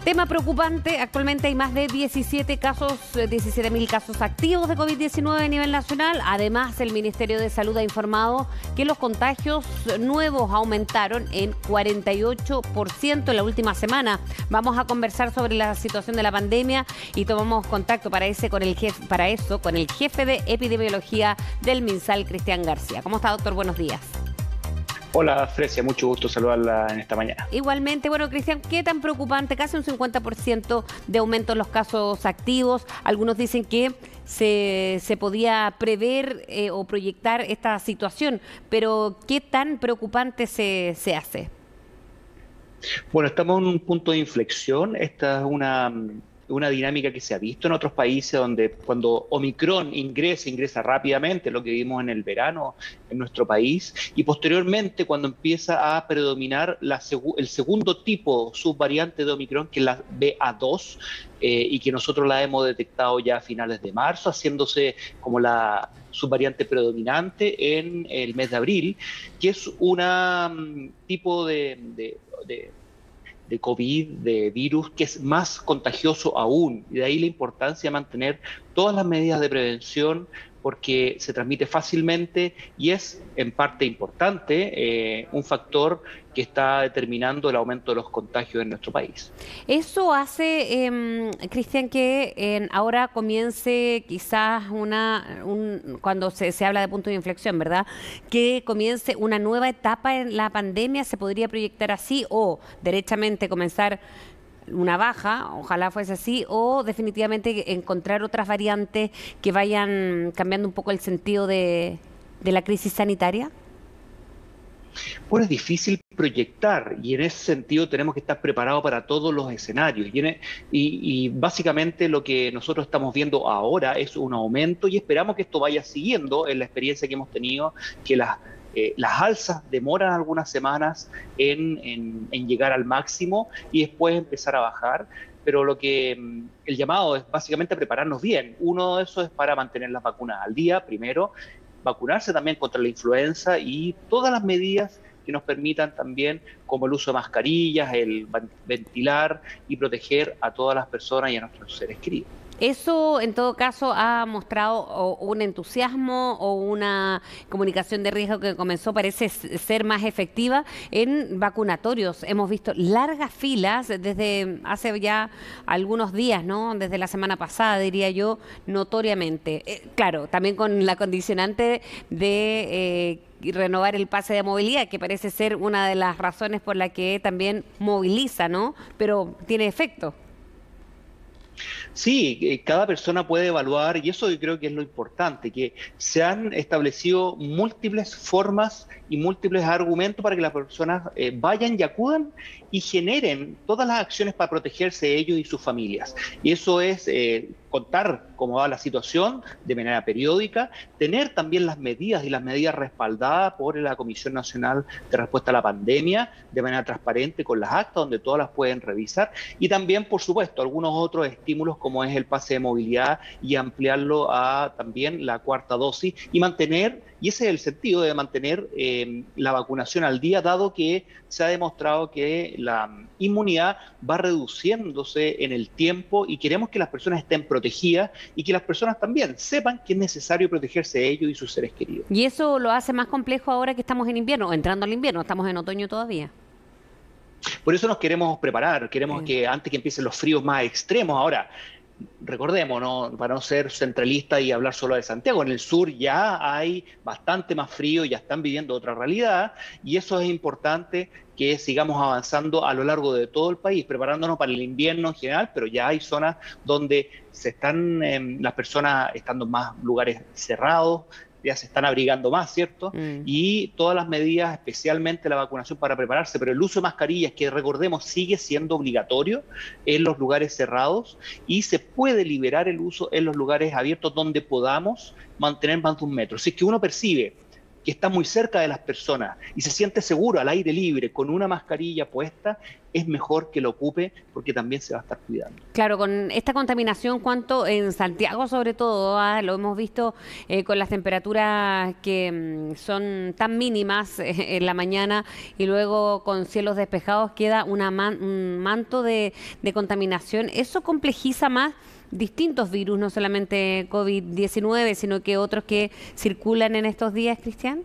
Tema preocupante, actualmente hay más de 17.000 casos activos de COVID-19 a nivel nacional. Además, el Ministerio de Salud ha informado que los contagios nuevos aumentaron en 48% en la última semana. Vamos a conversar sobre la situación de la pandemia y tomamos contacto con el jefe de epidemiología del MinSal, Cristian García. ¿Cómo está, doctor? Buenos días. Hola, Frecia, mucho gusto saludarla en esta mañana. Igualmente, bueno, Cristian, ¿qué tan preocupante? Casi un 50% de aumento en los casos activos. Algunos dicen que se podía prever o proyectar esta situación, pero ¿qué tan preocupante se hace? Bueno, estamos en un punto de inflexión. Esta es una dinámica que se ha visto en otros países donde cuando Omicron ingresa rápidamente, lo que vimos en el verano en nuestro país, y posteriormente cuando empieza a predominar el segundo tipo subvariante de Omicron, que es la BA2, y que nosotros la hemos detectado ya a finales de marzo, haciéndose como la subvariante predominante en el mes de abril, que es un tipo de COVID, de virus, que es más contagioso aún. Y de ahí la importancia de mantener todas las medidas de prevención, porque se transmite fácilmente y es en parte importante un factor que está determinando el aumento de los contagios en nuestro país. Eso hace, Cristian, que ahora comience quizás cuando se habla de punto de inflexión, ¿verdad? Que comience una nueva etapa en la pandemia, ¿se podría proyectar así? O derechamente comenzar una baja, ojalá fuese así, o definitivamente encontrar otras variantes que vayan cambiando un poco el sentido de la crisis sanitaria? Bueno, es difícil proyectar y en ese sentido tenemos que estar preparados para todos los escenarios. Y básicamente lo que nosotros estamos viendo ahora es un aumento y esperamos que esto vaya siguiendo en la experiencia que hemos tenido, que las alzas demoran algunas semanas en llegar al máximo y después empezar a bajar. Pero el llamado es básicamente prepararnos bien. Uno de esos es para mantener las vacunas al día, primero, vacunarse también contra la influenza y todas las medidas que nos permitan también, como el uso de mascarillas, el ventilar y proteger a todas las personas y a nuestros seres queridos. Eso, en todo caso, ha mostrado un entusiasmo o una comunicación de riesgo que parece ser más efectiva en vacunatorios. Hemos visto largas filas desde hace ya algunos días, ¿no? Desde la semana pasada, diría yo, notoriamente. Claro, también con la condicionante de renovar el pase de movilidad, que parece ser una de las razones por la que también moviliza, ¿no? Pero tiene efecto. Sí, cada persona puede evaluar y eso yo creo que es lo importante, que se han establecido múltiples formas y múltiples argumentos para que las personas vayan y acudan y generen todas las acciones para protegerse ellos y sus familias. Y eso es contar cómo va la situación de manera periódica, tener también las medidas respaldadas por la Comisión Nacional de Respuesta a la Pandemia de manera transparente con las actas donde todas las pueden revisar y también, por supuesto, algunos otros estímulos como es el pase de movilidad y ampliarlo a también la cuarta dosis y ese es el sentido de mantener la vacunación al día, dado que se ha demostrado que la inmunidad va reduciéndose en el tiempo y queremos que las personas estén protegidas y que las personas también sepan que es necesario protegerse ellos y sus seres queridos. Y eso lo hace más complejo ahora que estamos en invierno, o entrando al invierno, estamos en otoño todavía. Por eso nos queremos preparar, queremos que antes que empiecen los fríos más extremos, ahora recordemos, ¿no? Para no ser centralista y hablar solo de Santiago, en el sur ya hay bastante más frío, ya están viviendo otra realidad y eso es importante que sigamos avanzando a lo largo de todo el país, preparándonos para el invierno en general, pero ya hay zonas donde las personas estando en más lugares cerrados, ya se están abrigando más, ¿cierto? Y todas las medidas, especialmente la vacunación para prepararse, pero el uso de mascarillas, que recordemos sigue siendo obligatorio en los lugares cerrados y se puede liberar el uso en los lugares abiertos donde podamos mantener más de 1 metro. Si es que uno percibe que está muy cerca de las personas y se siente seguro al aire libre con una mascarilla puesta, es mejor que lo ocupe porque también se va a estar cuidando. Claro, con esta contaminación, ¿cuánto en Santiago sobre todo? Lo hemos visto con las temperaturas que son tan mínimas en la mañana y luego con cielos despejados queda un manto de contaminación. ¿Eso complejiza más distintos virus, no solamente COVID-19, sino que otros que circulan en estos días, Cristian?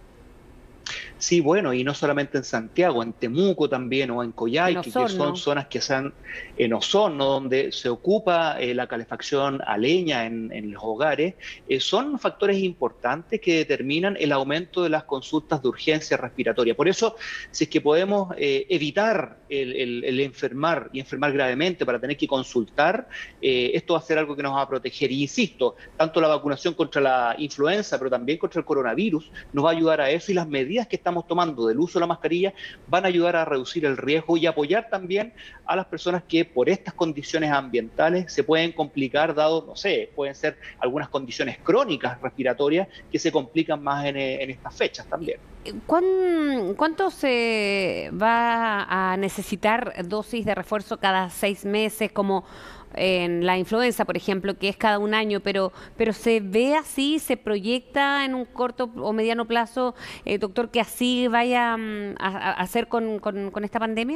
Sí, bueno, y no solamente en Santiago, en Temuco también o en En Coyhaique, que son Osorno. zonas que están en Osorno, donde se ocupa la calefacción a leña en los hogares, son factores importantes que determinan el aumento de las consultas de urgencia respiratoria. Por eso, si es que podemos evitar el enfermar y enfermar gravemente para tener que consultar, esto va a ser algo que nos va a proteger. Y insisto, tanto la vacunación contra la influenza, pero también contra el coronavirus, nos va a ayudar a eso, y las medidas que estamos tomando del uso de la mascarilla van a ayudar a reducir el riesgo y apoyar también a las personas que por estas condiciones ambientales se pueden complicar, dado, no sé, pueden ser algunas condiciones crónicas respiratorias que se complican más en estas fechas también. ¿Cuánto se va a necesitar dosis de refuerzo cada 6 meses, como en la influenza, por ejemplo, que es cada un año, pero se ve así, se proyecta en un corto o mediano plazo, doctor, que así vaya a hacer con esta pandemia?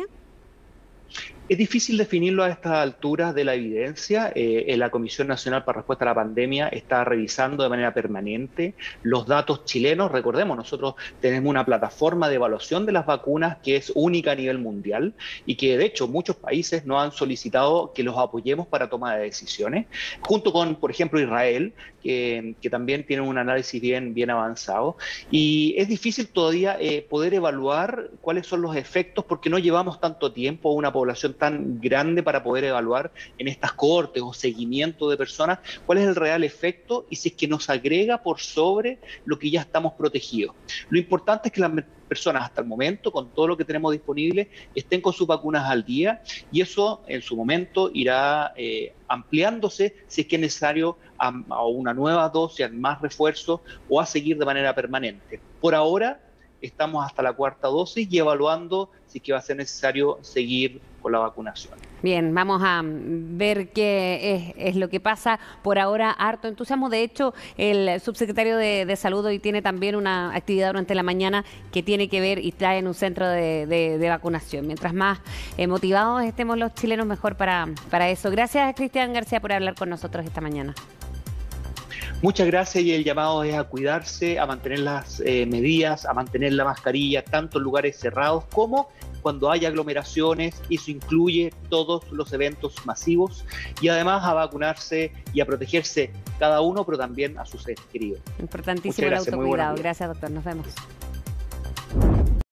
Es difícil definirlo a estas alturas de la evidencia. La Comisión Nacional para Respuesta a la Pandemia está revisando de manera permanente los datos chilenos. Recordemos, nosotros tenemos una plataforma de evaluación de las vacunas que es única a nivel mundial y que de hecho muchos países nos han solicitado que los apoyemos para toma de decisiones, junto con, por ejemplo, Israel, que también tiene un análisis bien avanzado. Y es difícil todavía poder evaluar cuáles son los efectos porque no llevamos tanto tiempo a una población tan grande para poder evaluar en estas cohortes o seguimiento de personas cuál es el real efecto y si es que nos agrega por sobre lo que ya estamos protegidos. Lo importante es que las personas hasta el momento, con todo lo que tenemos disponible, estén con sus vacunas al día, y eso en su momento irá ampliándose si es que es necesario a una nueva dosis, a más refuerzos o a seguir de manera permanente. Por ahora estamos hasta la 4ª dosis y evaluando si es que va a ser necesario seguir con la vacunación. Bien, vamos a ver qué es lo que pasa. Por ahora, harto entusiasmo. De hecho, el subsecretario de Salud hoy tiene también una actividad durante la mañana que tiene que ver y trae en un centro de vacunación. Mientras más motivados estemos los chilenos, mejor para eso. Gracias, Cristian García, por hablar con nosotros esta mañana. Muchas gracias, y el llamado es a cuidarse, a mantener las medidas, a mantener la mascarilla, tanto en lugares cerrados como cuando haya aglomeraciones. Eso incluye todos los eventos masivos, y además a vacunarse y a protegerse cada uno, pero también a sus seres queridos. Importantísimo el Muchas gracias, autocuidado. Gracias, doctor. Nos vemos.